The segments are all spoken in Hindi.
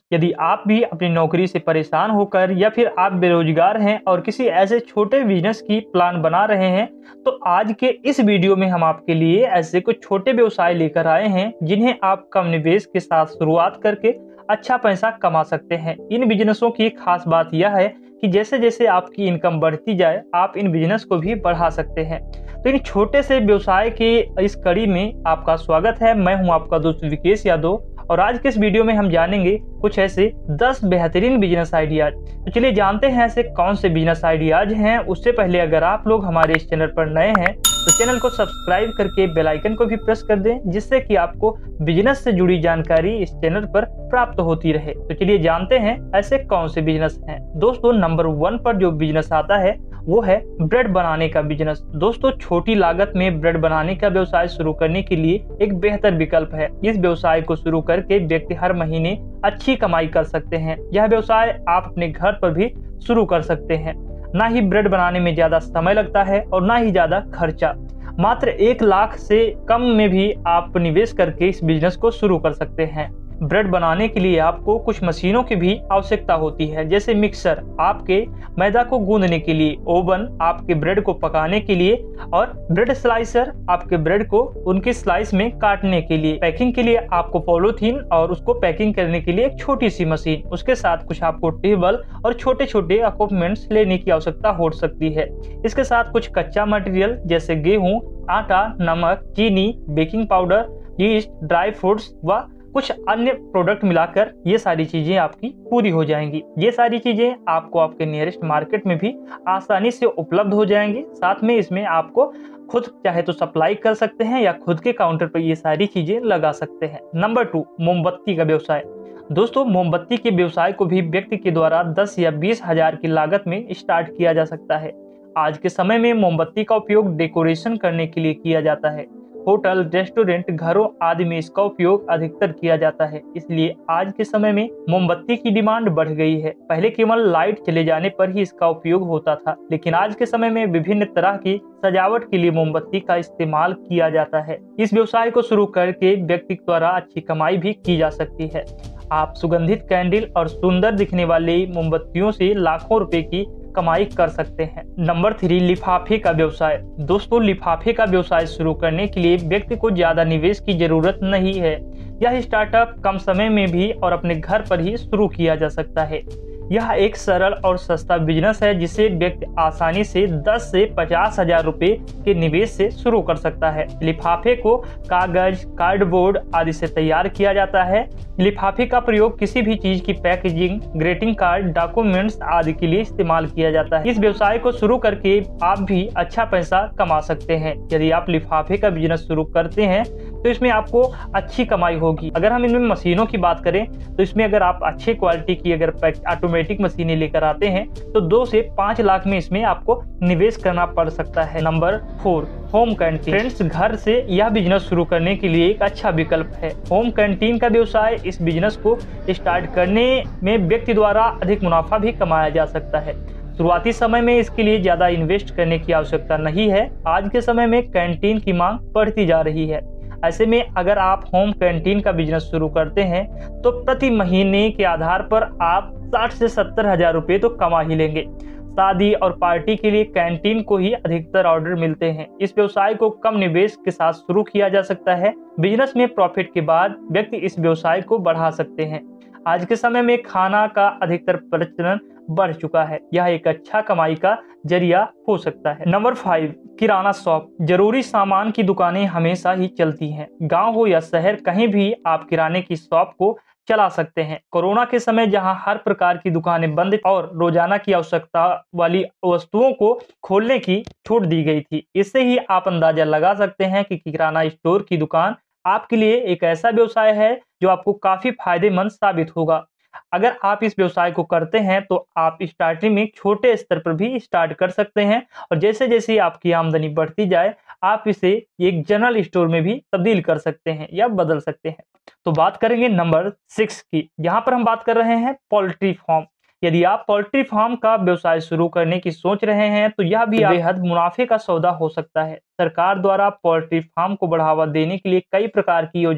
यदि आप भी अपनी नौकरी से परेशान होकर या फिर आप बेरोजगार हैं और किसी ऐसे छोटे बिजनेस की प्लान बना रहे हैं, तो आज के इस वीडियो में हम आपके लिए ऐसे कुछ छोटे व्यवसाय लेकर आए हैं जिन्हें आप कम निवेश के साथ शुरुआत करके अच्छा पैसा कमा सकते हैं। इन बिजनेसों की खास बात यह है कि जैसे जैसे आपकी इनकम बढ़ती जाए, आप इन बिजनेस को भी बढ़ा सकते हैं। तो इन छोटे से व्यवसाय की इस कड़ी में आपका स्वागत है। मैं हूं आपका दोस्त विकेश यादव और आज के इस वीडियो में हम जानेंगे कुछ ऐसे 10 बेहतरीन बिजनेस आइडियाज। तो चलिए जानते हैं ऐसे कौन से बिजनेस आइडियाज हैं। उससे पहले अगर आप लोग हमारे इस चैनल पर नए हैं तो चैनल को सब्सक्राइब करके बेल आइकन को भी प्रेस कर दें, जिससे कि आपको बिजनेस से जुड़ी जानकारी इस चैनल पर प्राप्त होती रहे। तो चलिए जानते हैं ऐसे कौन से बिजनेस हैं। दोस्तों, नंबर 1 पर जो बिजनेस आता है वो है ब्रेड बनाने का बिजनेस। दोस्तों, छोटी लागत में ब्रेड बनाने का व्यवसाय शुरू करने के लिए एक बेहतर विकल्प है। इस व्यवसाय को शुरू करके व्यक्ति हर महीने अच्छी कमाई कर सकते हैं। यह व्यवसाय आप अपने घर पर भी शुरू कर सकते हैं। ना ही ब्रेड बनाने में ज्यादा समय लगता है और ना ही ज्यादा खर्चा। मात्र 1 लाख से कम में भी आप निवेश करके इस बिजनेस को शुरू कर सकते हैं। ब्रेड बनाने के लिए आपको कुछ मशीनों की भी आवश्यकता होती है, जैसे मिक्सर आपके मैदा को गूंदने के लिए, ओवन आपके ब्रेड को पकाने के लिए और ब्रेड स्लाइसर आपके ब्रेड को उनकी स्लाइस में काटने के लिए। पैकिंग के लिए आपको पॉलीथीन और उसको पैकिंग करने के लिए एक छोटी सी मशीन। उसके साथ कुछ आपको टेबल और छोटे छोटे इक्विपमेंट्स लेने की आवश्यकता हो सकती है। इसके साथ कुछ कच्चा मटेरियल जैसे गेहूं, आटा, नमक, चीनी, baking powder, yeast, dry fruits व कुछ अन्य प्रोडक्ट मिलाकर ये सारी चीजें आपकी पूरी हो जाएंगी। ये सारी चीजें आपको आपके नियरेस्ट मार्केट में भी आसानी से उपलब्ध हो जाएंगी। साथ में इसमें आपको खुद चाहे तो सप्लाई कर सकते हैं या खुद के काउंटर पर ये सारी चीजें लगा सकते हैं। नंबर 2, मोमबत्ती का व्यवसाय। दोस्तों, मोमबत्ती के व्यवसाय को भी व्यक्ति के द्वारा 10 या 20 हजार की लागत में स्टार्ट किया जा सकता है। आज के समय में मोमबत्ती का उपयोग डेकोरेशन करने के लिए किया जाता है। होटल, रेस्टोरेंट, घरों आदि में इसका उपयोग अधिकतर किया जाता है। इसलिए आज के समय में मोमबत्ती की डिमांड बढ़ गई है। पहले केवल लाइट चले जाने पर ही इसका उपयोग होता था, लेकिन आज के समय में विभिन्न तरह की सजावट के लिए मोमबत्ती का इस्तेमाल किया जाता है। इस व्यवसाय को शुरू करके व्यक्ति द्वारा अच्छी कमाई भी की जा सकती है। आप सुगंधित कैंडल और सुंदर दिखने वाली मोमबत्तियों से लाखों रुपए की कमाई कर सकते हैं। नंबर 3, लिफाफे का व्यवसाय। दोस्तों, लिफाफे का व्यवसाय शुरू करने के लिए व्यक्ति को ज्यादा निवेश की जरूरत नहीं है। यह स्टार्टअप कम समय में भी और अपने घर पर ही शुरू किया जा सकता है। यह एक सरल और सस्ता बिजनेस है जिसे व्यक्ति आसानी से 10 से 50 हजार रुपए के निवेश से शुरू कर सकता है। लिफाफे को कागज, कार्डबोर्ड आदि से तैयार किया जाता है। लिफाफे का प्रयोग किसी भी चीज की पैकेजिंग, ग्रीटिंग कार्ड, डॉक्यूमेंट्स आदि के लिए इस्तेमाल किया जाता है। इस व्यवसाय को शुरू करके आप भी अच्छा पैसा कमा सकते हैं। यदि आप लिफाफे का बिजनेस शुरू करते हैं तो इसमें आपको अच्छी कमाई होगी। अगर हम इनमें मशीनों की बात करें तो इसमें अगर आप अच्छे क्वालिटी की अगर ऑटोमेटिक मशीनें लेकर आते हैं तो 2 से 5 लाख में इसमें आपको निवेश करना पड़ सकता है। Number 4, home canteen. फ्रेंड्स, घर से यह बिजनेस शुरू करने के लिए एक अच्छा विकल्प है। होम कैंटीन का व्यवसाय इस बिजनेस को स्टार्ट करने में व्यक्ति द्वारा अधिक मुनाफा भी कमाया जा सकता है। शुरुआती समय में इसके लिए ज्यादा इन्वेस्ट करने की आवश्यकता नहीं है। आज के समय में कैंटीन की मांग बढ़ती जा रही है। ऐसे में अगर आप होम कैंटीन का बिजनेस शुरू करते हैं तो प्रति महीने के आधार पर आप 60 से 70 हजार रुपए तो कमा ही लेंगे। शादी और पार्टी के लिए कैंटीन को ही अधिकतर ऑर्डर मिलते हैं। इस व्यवसाय को कम निवेश के साथ शुरू किया जा सकता है। बिजनेस में प्रॉफिट के बाद व्यक्ति इस व्यवसाय को बढ़ा सकते हैं। आज के समय में खाना का अधिकतर प्रचलन बढ़ चुका है। यह एक अच्छा कमाई का जरिया हो सकता है। नंबर 5, किराना शॉप। जरूरी सामान की दुकानें हमेशा ही चलती हैं। गांव हो या शहर, कहीं भी आप किराने की शॉप को चला सकते हैं। कोरोना के समय जहां हर प्रकार की दुकानें बंद और रोजाना की आवश्यकता वाली वस्तुओं को खोलने की छूट दी गई थी, इससे ही आप अंदाजा लगा सकते हैं कि किराना स्टोर की दुकान आपके लिए एक ऐसा व्यवसाय है जो आपको काफी फायदेमंद साबित होगा। अगर आप इस व्यवसाय को करते हैं तो आप स्टार्टिंग में छोटे स्तर पर भी स्टार्ट कर सकते हैं और जैसे जैसे आपकी आमदनी बढ़ती जाए आप इसे एक जनरल स्टोर में भी तब्दील कर सकते हैं या बदल सकते हैं। तो बात करेंगे नंबर 6 की। यहाँ पर हम बात कर रहे हैं पोल्ट्री फार्म। यदि आप पोल्ट्री फार्म का व्यवसाय शुरू करने की सोच रहे हैं तो यह भी बेहद मुनाफे का सौदा हो सकता है। सरकार द्वारा पोल्ट्री फार्म को बढ़ावा देने के लिए कई प्रकार की योजनाएं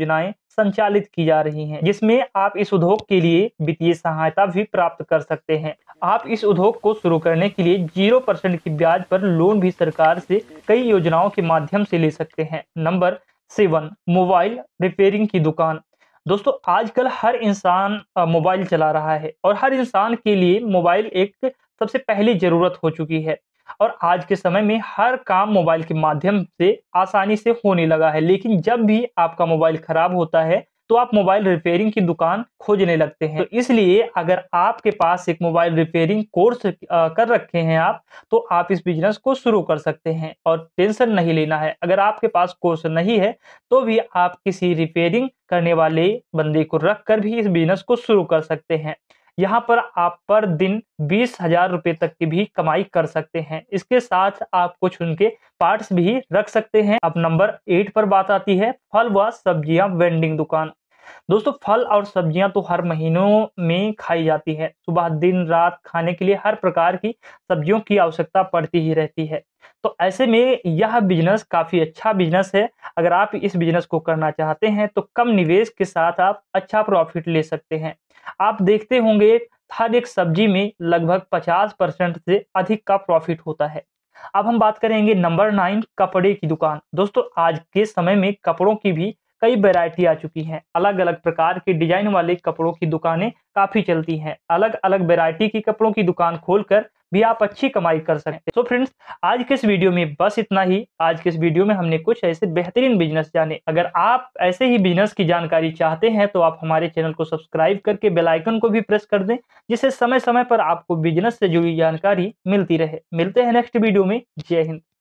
संचालित की जा रही हैं, जिसमें आप इस उद्योग के लिए वित्तीय सहायता भी प्राप्त कर सकते हैं। आप इस उद्योग को शुरू करने के लिए 0% की ब्याज पर लोन भी सरकार से कई योजनाओं के माध्यम से ले सकते हैं। नंबर 7, मोबाइल रिपेयरिंग की दुकान। दोस्तों, आजकल हर इंसान मोबाइल चला रहा है और हर इंसान के लिए मोबाइल एक सबसे पहली ज़रूरत हो चुकी है और आज के समय में हर काम मोबाइल के माध्यम से आसानी से होने लगा है। लेकिन जब भी आपका मोबाइल खराब होता है, तो आप मोबाइल रिपेयरिंग की दुकान खोजने लगते हैं। तो इसलिए अगर आपके पास एक मोबाइल रिपेयरिंग कोर्स कर रखे हैं आप, तो आप इस बिज़नेस को शुरू कर सकते हैं और टेंशन नहीं लेना है। अगर आपके पास कोर्स नहीं है, तो भी आप किसी रिपेयरिंग करने वाले बंदे को रख कर भी इस बिज़नेस को शुरू कर सकते हैं। यहाँ पर आप पर दिन 20,000 रुपए तक की भी कमाई कर सकते हैं। इसके साथ आप कुछ उनके पार्ट्स भी रख सकते हैं। अब नंबर 8 पर बात आती है, फल व सब्जियां वेंडिंग दुकान। दोस्तों, फल और सब्जियां तो हर महीनों में खाई जाती है। सुबह दिन रात खाने के लिए हर प्रकार की सब्जियों की आवश्यकता पड़ती ही रहती है। तो ऐसे में यह बिजनेस काफी अच्छा बिजनेस है। अगर आप इस बिजनेस को करना चाहते हैं तो कम निवेश के साथ आप अच्छा प्रॉफिट ले सकते हैं। आप देखते होंगे हर एक सब्जी में लगभग 50% से अधिक का प्रॉफिट होता है। अब हम बात करेंगे नंबर 9, कपड़े की दुकान। दोस्तों, आज के समय में कपड़ों की भी कई वैरायटी आ चुकी हैं। अलग-अलग प्रकार के डिजाइन वाले कपड़ों की दुकानें काफ़ी चलती हैं। अलग-अलग वैरायटी की कपड़ों की दुकान खोलकर भी आप अच्छी कमाई कर सकते हैं। तो फ्रेंड्स, आज के इस वीडियो में बस इतना ही। आज के इस वीडियो में हमने कुछ ऐसे बेहतरीन बिज़नेस जाने। अगर आप ऐसे ही बिज़नेस की जानकारी चाहते हैं तो आप हमारे चैनल को सब्सक्राइब करके बेल आइकन को भी प्रेस कर दें, जिससे समय-समय पर आपको बिज़नेस से जुड़ी जानकारी मिलती रहे। मिलते हैं नेक्स्ट वीडियो में। जय हिंद।